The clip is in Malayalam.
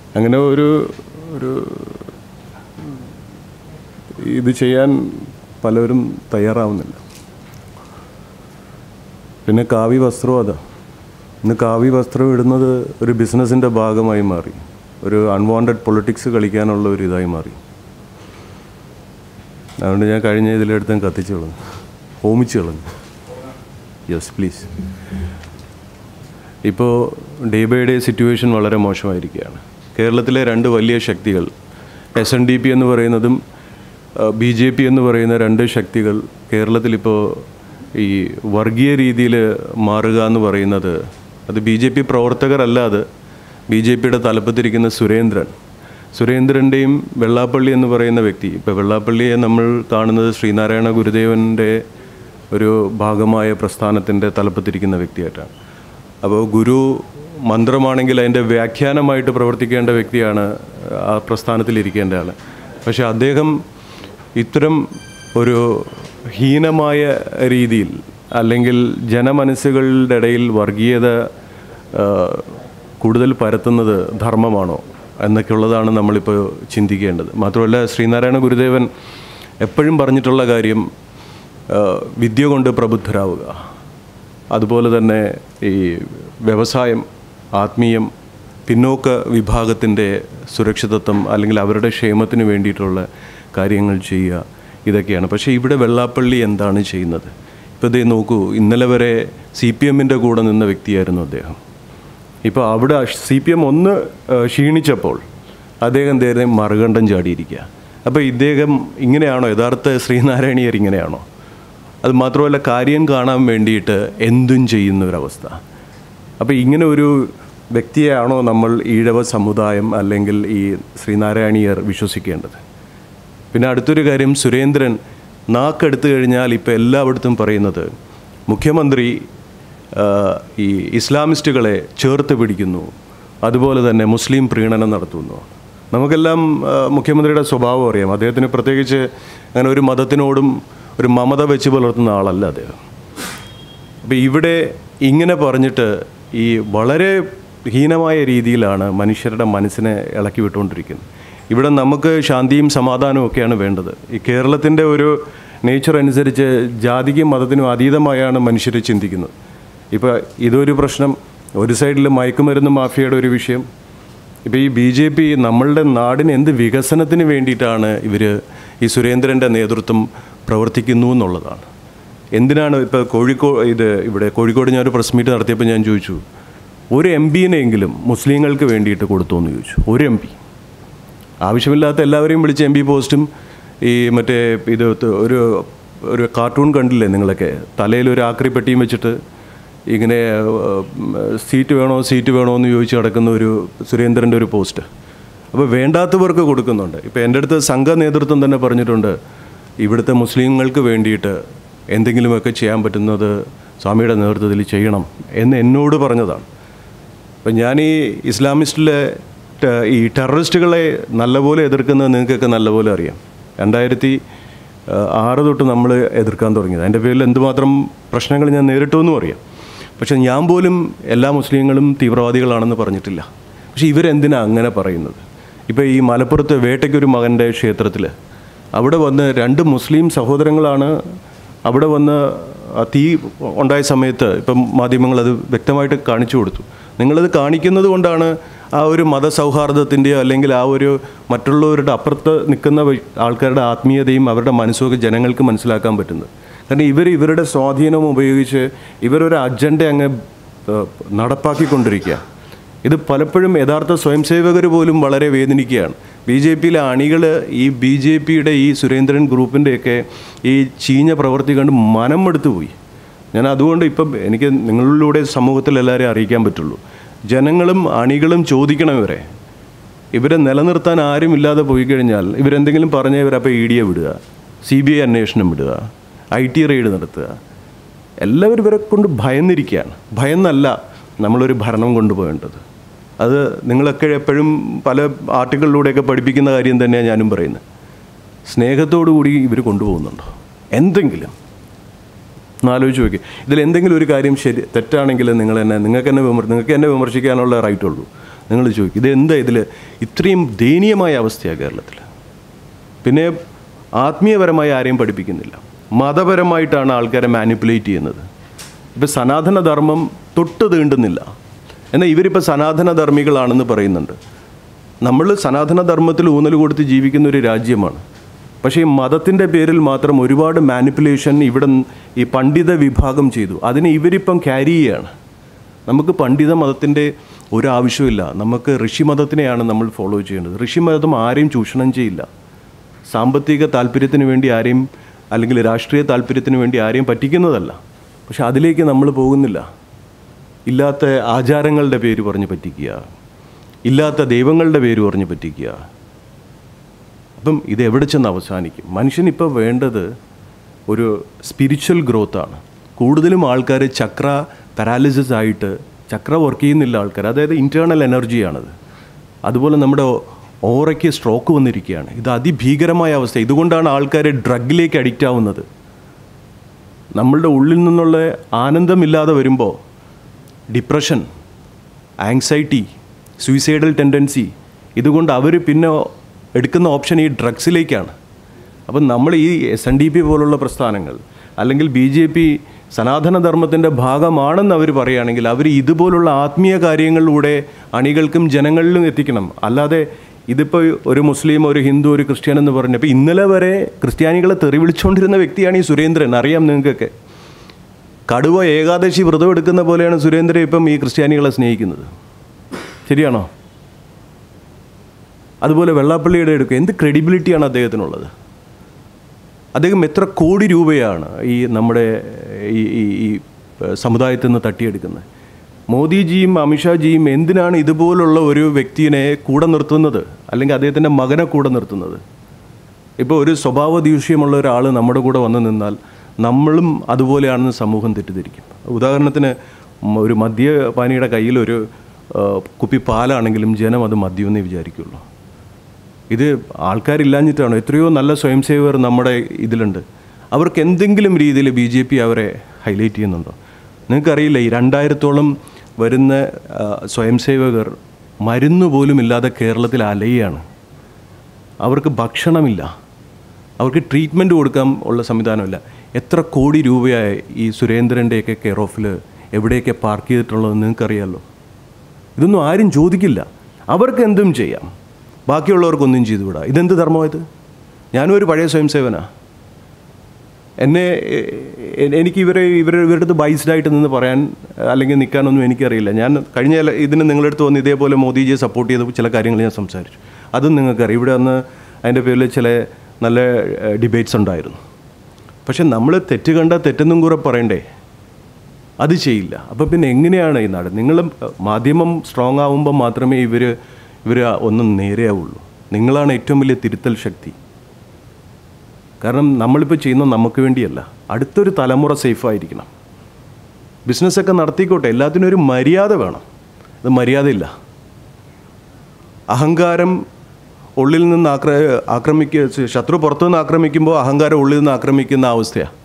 അങ്ങനെ ഒരു ഇത് ചെയ്യാൻ പലരും തയ്യാറാവുന്നില്ല. പിന്നെ കാവി വസ്ത്രം അതാ. ഇന്ന് കാവി വസ്ത്രം ഇടുന്നത് ഒരു ബിസിനസ്സിൻ്റെ ഭാഗമായി മാറി, ഒരു അൺവാണ്ടഡ് പൊളിറ്റിക്സ് കളിക്കാനുള്ള ഒരു ഇതായി മാറി. അതുകൊണ്ട് ഞാൻ കഴിഞ്ഞ ഇതിലെടുത്തും കത്തിച്ചു കളഞ്ഞു, ഹോമിച്ച് കളഞ്ഞു. Yes please. ഇപ്പോൾ ഡേ ബൈ ഡേ സിറ്റുവേഷൻ വളരെ മോശമായിരിക്കുകയാണ്. കേരളത്തിലെ രണ്ട് വലിയ ശക്തികൾ, SNDP എന്ന് പറയുന്നതും BJP എന്ന് പറയുന്ന രണ്ട് ശക്തികൾ കേരളത്തിലിപ്പോൾ ഈ വർഗീയ രീതിയിൽ മാറുക എന്ന് പറയുന്നത്, അത് BJP പ്രവർത്തകരല്ലാതെ BJPയുടെ തലപ്പത്തിരിക്കുന്ന സുരേന്ദ്രൻ്റെയും വെള്ളാപ്പള്ളി എന്ന് പറയുന്ന വ്യക്തി, ഇപ്പോൾ വെള്ളാപ്പള്ളിയെ നമ്മൾ കാണുന്നത് ശ്രീനാരായണ ഗുരുദേവൻ്റെ ഒരു ഭാഗമായ പ്രസ്ഥാനത്തിൻ്റെ തലപ്പത്തിരിക്കുന്ന വ്യക്തിയായിട്ടാണ്. അപ്പോൾ ഗുരു മന്ത്രമാണെങ്കിൽ അതിൻ്റെ വ്യാഖ്യാനമായിട്ട് പ്രവർത്തിക്കേണ്ട വ്യക്തിയാണ് ആ പ്രസ്ഥാനത്തിലിരിക്കേണ്ട ആൾ. പക്ഷേ അദ്ദേഹം ഇത്തരം ഒരു ഹീനമായ രീതിയിൽ അല്ലെങ്കിൽ ജനമനസ്സുകളുടെ ഇടയിൽ വർഗീയത കൂടുതൽ പരത്തുന്നത് ധർമ്മമാണോ എന്നൊക്കെയുള്ളതാണ് നമ്മളിപ്പോൾ ചിന്തിക്കേണ്ടത്. മാത്രമല്ല, ശ്രീനാരായണ ഗുരുദേവൻ എപ്പോഴും പറഞ്ഞിട്ടുള്ള കാര്യം വിദ്യ കൊണ്ട് പ്രബുദ്ധരാവുക, അതുപോലെ തന്നെ ഈ വ്യവസായം, ആത്മീയം, പിന്നോക്ക വിഭാഗത്തിൻ്റെ സുരക്ഷിതത്വം അല്ലെങ്കിൽ അവരുടെ ക്ഷേമത്തിന് വേണ്ടിയിട്ടുള്ള കാര്യങ്ങൾ ചെയ്യുക, ഇതൊക്കെയാണ്. പക്ഷേ ഇവിടെ വെള്ളാപ്പള്ളി എന്താണ് ചെയ്യുന്നത്? ഇപ്പോൾ ഇതേ നോക്കൂ, ഇന്നലെ വരെ CPMൻ്റെ കൂടെ നിന്ന വ്യക്തിയായിരുന്നു അദ്ദേഹം. ഇപ്പോൾ അവിടെ CPM ഒന്ന് ക്ഷീണിച്ചപ്പോൾ അദ്ദേഹം നേരെ മറുകണ്ഠം ചാടിയിരിക്കുക. അപ്പോൾ ഇദ്ദേഹം ഇങ്ങനെയാണോ യഥാർത്ഥ ശ്രീനാരായണീയർ? ഇങ്ങനെയാണോ? അത് മാത്രമല്ല, കാര്യം കാണാൻ വേണ്ടിയിട്ട് എന്തും ചെയ്യുന്ന ഒരവസ്ഥ. അപ്പോൾ ഇങ്ങനെ ഒരു വ്യക്തിയെയാണോ നമ്മൾ ഈഴവ സമുദായം അല്ലെങ്കിൽ ഈ ശ്രീനാരായണീയർ വിശ്വസിക്കേണ്ടത്? പിന്നെ അടുത്തൊരു കാര്യം, സുരേന്ദ്രൻ നാക്കെടുത്തു കഴിഞ്ഞാൽ ഇപ്പോൾ എല്ലായിടത്തും പറയുന്നത് മുഖ്യമന്ത്രി ഈ ഇസ്ലാമിസ്റ്റുകളെ ചേർത്ത് പിടിക്കുന്നു, അതുപോലെ തന്നെ മുസ്ലിം പ്രീണനം നടത്തുന്നു. നമുക്കെല്ലാം മുഖ്യമന്ത്രിയുടെ സ്വഭാവം അറിയാം. അദ്ദേഹത്തിന് പ്രത്യേകിച്ച് അങ്ങനെ ഒരു മതത്തിനോടും ഒരു മമത വെച്ച് പുലർത്തുന്ന ആളല്ല അദ്ദേഹം. അപ്പോൾ ഇവിടെ ഇങ്ങനെ പറഞ്ഞിട്ട് ഈ വളരെ ഹീനമായ രീതിയിലാണ് മനുഷ്യരുടെ മനസ്സിനെ ഇളക്കി വിട്ടുകൊണ്ടിരിക്കുന്നത്. ഇവിടെ നമുക്ക് ശാന്തിയും സമാധാനവും ഒക്കെയാണ് വേണ്ടത്. ഈ കേരളത്തിൻ്റെ ഒരു നേച്ചർ അനുസരിച്ച് ജാതിക്കും മതത്തിനും അതീതമായാണ് മനുഷ്യർ ചിന്തിക്കുന്നത്. ഇപ്പോൾ ഇതൊരു പ്രശ്നം, ഒരു സൈഡിൽ മയക്കുമരുന്ന് മാഫിയയുടെ ഒരു വിഷയം. ഇപ്പോൾ ഈ BJP നമ്മളുടെ നാടിന് എന്ത് വികസനത്തിന് വേണ്ടിയിട്ടാണ് ഈ സുരേന്ദ്രൻ്റെ നേതൃത്വം പ്രവർത്തിക്കുന്നു എന്നുള്ളതാണ്. എന്തിനാണ് ഇപ്പോൾ ഇവിടെ കോഴിക്കോട് ഞാനൊരു പ്രസ് മീറ്റ് നടത്തിയപ്പോൾ ഞാൻ ചോദിച്ചു, ഒരു MPനെങ്കിലും മുസ്ലിങ്ങൾക്ക് വേണ്ടിയിട്ട് കൊടുത്തു എന്ന് ചോദിച്ചു. ഒരു MP, ആവശ്യമില്ലാത്ത എല്ലാവരെയും വിളിച്ച് MP പോസ്റ്റും ഈ മറ്റേ ഒരു കാർട്ടൂൺ കണ്ടില്ലേ നിങ്ങളൊക്കെ, തലയിൽ ഒരു ആക്രി പെട്ടിയും വെച്ചിട്ട് ഇങ്ങനെ സീറ്റ് വേണോ എന്ന് ചോദിച്ച് നടക്കുന്ന ഒരു സുരേന്ദ്രൻ്റെ ഒരു പോസ്റ്റ്. അപ്പോൾ വേണ്ടാത്തവർക്ക് കൊടുക്കുന്നുണ്ട്. ഇപ്പോൾ എൻ്റെ അടുത്ത് സംഘ നേതൃത്വം തന്നെ പറഞ്ഞിട്ടുണ്ട്, ഇവിടുത്തെ മുസ്ലിങ്ങൾക്ക് വേണ്ടിയിട്ട് എന്തെങ്കിലുമൊക്കെ ചെയ്യാൻ പറ്റുന്നത് സ്വാമിയുടെ നേതൃത്വത്തിൽ ചെയ്യണം എന്ന് എന്നോട് പറഞ്ഞതാണ്. അപ്പം ഞാൻ ഈ ഇസ്ലാമിസ്റ്റിലെ ഈ ടെററിസ്റ്റുകളെ നല്ലപോലെ എതിർക്കുന്നത് നിങ്ങൾക്കൊക്കെ നല്ലപോലെ അറിയാം. 2006 തൊട്ട് നമ്മൾ എതിർക്കാൻ തുടങ്ങിയത്. അതിൻ്റെ പേരിൽ എന്തുമാത്രം പ്രശ്നങ്ങൾ ഞാൻ നേരിട്ടുമെന്നും അറിയാം. പക്ഷെ ഞാൻ പോലും എല്ലാ മുസ്ലിങ്ങളും തീവ്രവാദികളാണെന്ന് പറഞ്ഞിട്ടില്ല. പക്ഷേ ഇവരെന്തിനാണ് അങ്ങനെ പറയുന്നത്? ഇപ്പോൾ ഈ മലപ്പുറത്ത് വേട്ടയ്ക്കൊരു മകൻ്റെ ക്ഷേത്രത്തിൽ അവിടെ വന്ന് 2 മുസ്ലിം സഹോദരങ്ങളാണ് അവിടെ വന്ന് തീ ഉണ്ടായ സമയത്ത് ഇപ്പം മാധ്യമങ്ങളത് വ്യക്തമായിട്ട് കാണിച്ചു കൊടുത്തു. നിങ്ങളത് കാണിക്കുന്നത് കൊണ്ടാണ് ആ ഒരു മതസൗഹാർദ്ദത്തിൻ്റെയോ അല്ലെങ്കിൽ ആ ഒരു മറ്റുള്ളവരുടെ അപ്പുറത്ത് നിൽക്കുന്ന ആൾക്കാരുടെ ആത്മീയതയും അവരുടെ മനസ്സുമൊക്കെ ജനങ്ങൾക്ക് മനസ്സിലാക്കാൻ പറ്റുന്നത്. കാരണം ഇവരുടെ സ്വാധീനം ഉപയോഗിച്ച് ഇവരൊരു അജണ്ട അങ്ങ് നടപ്പാക്കിക്കൊണ്ടിരിക്കുക. ഇത് പലപ്പോഴും യഥാർത്ഥ സ്വയംസേവകർ പോലും വളരെ വേദനിക്കുകയാണ്. BJPയിലെ അണികൾ ഈ BJPയുടെ ഈ സുരേന്ദ്രൻ ഗ്രൂപ്പിൻ്റെയൊക്കെ ഈ ചീഞ്ഞ പ്രവൃത്തി കണ്ട് മനം എടുത്തു പോയി. ഞാൻ അതുകൊണ്ട് ഇപ്പം എനിക്ക് നിങ്ങളിലൂടെ സമൂഹത്തിൽ എല്ലാവരെയും അറിയിക്കാൻ പറ്റുള്ളൂ. ജനങ്ങളും അണികളും ചോദിക്കണം ഇവരെ നിലനിർത്താൻ ആരും ഇല്ലാതെ പോയി കഴിഞ്ഞാൽ ഇവരെന്തെങ്കിലും പറഞ്ഞാൽ ഇവരപ്പോൾ ED വിടുക, CBI അന്വേഷണം വിടുക, IT റെയ്ഡ് നടത്തുക. എല്ലാവരും ഇവരെ കൊണ്ട് ഭയന്നിരിക്കുകയാണ്. ഭയന്നല്ല നമ്മളൊരു ഭരണം കൊണ്ടുപോകേണ്ടത്. അത് നിങ്ങളൊക്കെ എപ്പോഴും പല ആർട്ടിക്കിളിലൂടെയൊക്കെ പഠിപ്പിക്കുന്ന കാര്യം തന്നെയാണ് ഞാനും പറയുന്നത്. സ്നേഹത്തോടു കൂടി ഇവർ കൊണ്ടുപോകുന്നുണ്ടോ? എന്തെങ്കിലും എന്നാലോചിച്ച് നോക്കി. ഇതിലെന്തെങ്കിലും ഒരു കാര്യം തെറ്റാണെങ്കിൽ നിങ്ങൾക്ക് എന്നെ വിമർശിക്കാനുള്ള റൈറ്റ് ഉള്ളൂ. നിങ്ങൾ ചോദിക്കും ഇതെന്താ ഇതിൽ ഇത്രയും ദയനീയമായ അവസ്ഥയാണ് കേരളത്തിൽ. പിന്നെ ആത്മീയപരമായി ആരെയും പഠിപ്പിക്കുന്നില്ല, മതപരമായിട്ടാണ് ആൾക്കാരെ മാനിപ്പുലേറ്റ് ചെയ്യുന്നത്. ഇപ്പോൾ സനാതനധർമ്മം തൊട്ട് തീണ്ടുന്നില്ല, എന്നാൽ ഇവരിപ്പോൾ സനാതനധർമ്മികളാണെന്ന് പറയുന്നുണ്ട്. നമ്മൾ സനാതനധർമ്മത്തിൽ ഊന്നൽ കൊടുത്ത് ജീവിക്കുന്ന ഒരു രാജ്യമാണ്. പക്ഷേ ഈ മതത്തിൻ്റെ പേരിൽ മാത്രം ഒരുപാട് മാനിപ്പുലേഷൻ ഇവിടെ ഈ പണ്ഡിത വിഭാഗം ചെയ്തു. അതിനെ ഇവരിപ്പം ക്യാരി ചെയ്യുകയാണ്. നമുക്ക് പണ്ഡിത മതത്തിൻ്റെ ഒരാവശ്യമില്ല, നമുക്ക് ഋഷിമതത്തിനെയാണ് നമ്മൾ ഫോളോ ചെയ്യേണ്ടത്. ഋഷിമതം ആരെയും ചൂഷണം ചെയ്യില്ല, സാമ്പത്തിക താല്പര്യത്തിന് വേണ്ടി ആരെയും അല്ലെങ്കിൽ രാഷ്ട്രീയ താല്പര്യത്തിന് വേണ്ടി ആരെയും പറ്റിക്കുന്നതല്ല. പക്ഷെ അതിലേക്ക് നമ്മൾ പോകുന്നില്ല. ഇല്ലാത്ത ആചാരങ്ങളുടെ പേര് പറഞ്ഞ് പറ്റിക്കുക, ഇല്ലാത്ത ദൈവങ്ങളുടെ പേര് പറഞ്ഞ് പറ്റിക്കുക. അപ്പം ഇത് എവിടെ ചെന്ന് അവസാനിക്കും? മനുഷ്യനിപ്പോൾ വേണ്ടത് ഒരു സ്പിരിച്വൽ ഗ്രോത്താണ്. കൂടുതലും ആൾക്കാർ ചക്ര പാരാലിസിസ് ആയിട്ട്, ചക്ര വർക്ക് ചെയ്യുന്നില്ല ആൾക്കാർ, അതായത് ഇൻറ്റേർണൽ എനർജിയാണത്. അതുപോലെ നമ്മുടെ ഓറയ്ക്ക് സ്ട്രോക്ക് വന്നിരിക്കുകയാണ്. ഇത് അതിഭീകരമായ അവസ്ഥ. ഇതുകൊണ്ടാണ് ആൾക്കാർ ഡ്രഗിലേക്ക് അഡിക്റ്റ് ആവുന്നത്. നമ്മളുടെ ഉള്ളിൽ നിന്നുള്ള ആനന്ദമില്ലാതെ വരുമ്പോൾ ഡിപ്രഷൻ, ആങ്സൈറ്റി, സൂയിസൈഡൽ ടെൻഡൻസി, ഇതുകൊണ്ട് അവർ പിന്നെ എടുക്കുന്ന ഓപ്ഷൻ ഈ ഡ്രഗ്സിലേക്കാണ്. അപ്പം നമ്മൾ ഈ SNDP പോലുള്ള പ്രസ്ഥാനങ്ങൾ അല്ലെങ്കിൽ BJP സനാതനധർമ്മത്തിൻ്റെ ഭാഗമാണെന്ന് അവർ പറയുകയാണെങ്കിൽ അവർ ഇതുപോലുള്ള ആത്മീയ കാര്യങ്ങളിലൂടെ അണികൾക്കും ജനങ്ങളിലും എത്തിക്കണം. അല്ലാതെ ഇതിപ്പോൾ ഒരു മുസ്ലിം, ഒരു ഹിന്ദു, ഒരു ക്രിസ്ത്യൻ എന്ന് പറഞ്ഞപ്പോൾ ഇന്നലെ വരെ ക്രിസ്ത്യാനികളെ തെറി വിളിച്ചുകൊണ്ടിരുന്ന വ്യക്തിയാണ് ഈ സുരേന്ദ്രൻ. അറിയാം നിങ്ങൾക്കൊക്കെ. കടുവ ഏകാദശി വ്രതം എടുക്കുന്ന പോലെയാണ് സുരേന്ദ്രൻ ഇപ്പം ഈ ക്രിസ്ത്യാനികളെ സ്നേഹിക്കുന്നത്. ശരിയാണോ? അതുപോലെ വെള്ളാപ്പള്ളിയുടെ എടുക്കുക. എന്ത് ക്രെഡിബിലിറ്റിയാണ് അദ്ദേഹത്തിനുള്ളത്? അദ്ദേഹം എത്ര കോടി രൂപയാണ് ഈ നമ്മുടെ ഈ സമുദായത്തിൽ നിന്ന് തട്ടിയെടുക്കുന്നത്? മോദിജിയും അമിത്ഷാജിയും എന്തിനാണ് ഇതുപോലുള്ള ഒരു വ്യക്തിയെ കൂടെ നിർത്തുന്നത്, അല്ലെങ്കിൽ അദ്ദേഹത്തിൻ്റെ മകനെ കൂടെ നിർത്തുന്നത്? ഇപ്പോൾ ഒരു സ്വഭാവ ദൂഷ്യമുള്ള ഒരാൾ നമ്മുടെ കൂടെ വന്നു നിന്നാൽ നമ്മളും അതുപോലെയാണെന്ന് സമൂഹം തെറ്റിദ്ധരിക്കും. ഉദാഹരണത്തിന് ഒരു മദ്യപാനിയുടെ കയ്യിൽ ഒരു കുപ്പി പാലാണെങ്കിലും ജനം അത് മദ്യമെന്നേ വിചാരിക്കുള്ളൂ. ഇത് ആൾക്കാരില്ലാഞ്ഞിട്ടാണോ? എത്രയോ നല്ല സ്വയം സേവകർ നമ്മുടെ ഇതിലുണ്ട്. അവർക്ക് എന്തെങ്കിലും രീതിയിൽ BJP അവരെ ഹൈലൈറ്റ് ചെയ്യുന്നുണ്ടോ? നിങ്ങൾക്കറിയില്ല, ഈ 2000-ഓളം വരുന്ന സ്വയം സേവകർ മരുന്ന് പോലും ഇല്ലാതെ കേരളത്തിൽ അലയുകയാണ്. അവർക്ക് ഭക്ഷണമില്ല, അവർക്ക് ട്രീറ്റ്മെൻറ്റ് കൊടുക്കാൻ ഉള്ള സംവിധാനമില്ല. എത്ര കോടി രൂപയായി ഈ സുരേന്ദ്രൻ്റെയൊക്കെ കെയർ ഓഫിൽ എവിടെയൊക്കെ പാർക്ക് ചെയ്തിട്ടുള്ളതെന്ന് നിങ്ങൾക്കറിയാമല്ലോ. ഇതൊന്നും ആരും ചോദിക്കില്ല. അവർക്ക് എന്തും ചെയ്യാം, ബാക്കിയുള്ളവർക്കൊന്നും ചെയ്തുകൂടാ. ഇതെന്ത് ധർമ്മമായത്? ഞാനും ഒരു പഴയ സ്വയം സേവനാ. എനിക്ക് ഇവരുടെ അടുത്ത് ബൈസ്ഡായിട്ട് നിന്ന് പറയാൻ അല്ലെങ്കിൽ നിൽക്കാനൊന്നും എനിക്കറിയില്ല. ഞാൻ കഴിഞ്ഞ ഇതിന് നിങ്ങളുടെ അടുത്ത് വന്ന് ഇതേപോലെ മോദിജിയെ സപ്പോർട്ട് ചെയ്ത ചില കാര്യങ്ങൾ ഞാൻ സംസാരിച്ചു. അതും നിങ്ങൾക്കറിയാം. ഇവിടെ വന്ന് അതിൻ്റെ പേരിൽ ചില നല്ല ഡിബേറ്റ്സ് ഉണ്ടായിരുന്നു. പക്ഷെ നമ്മൾ തെറ്റ് കണ്ടാൽ തെറ്റെന്നും കൂടെ പറയണ്ടേ? അത് ചെയ്യില്ല. അപ്പോൾ പിന്നെ എങ്ങനെയാണ് ഈ നാട്? നിങ്ങൾ മാധ്യമം സ്ട്രോങ് ആവുമ്പോൾ മാത്രമേ ഇവർ ഒന്നും നേരെയാവുള്ളൂ. നിങ്ങളാണ് ഏറ്റവും വലിയ തിരുത്തൽ ശക്തി. കാരണം നമ്മളിപ്പോൾ ചെയ്യുന്നത് നമുക്ക് വേണ്ടിയല്ല, അടുത്തൊരു തലമുറ സേഫായിരിക്കണം. ബിസിനസ്സൊക്കെ നടത്തിക്കോട്ടെ, എല്ലാത്തിനും ഒരു മര്യാദ വേണം. അത് മര്യാദയില്ല. അഹങ്കാരം ഉള്ളിൽ നിന്ന് ശത്രു പുറത്തുനിന്ന് ആക്രമിക്കുമ്പോൾ അഹങ്കാരം ഉള്ളിൽ നിന്ന് ആക്രമിക്കുന്ന അവസ്ഥയാണ്.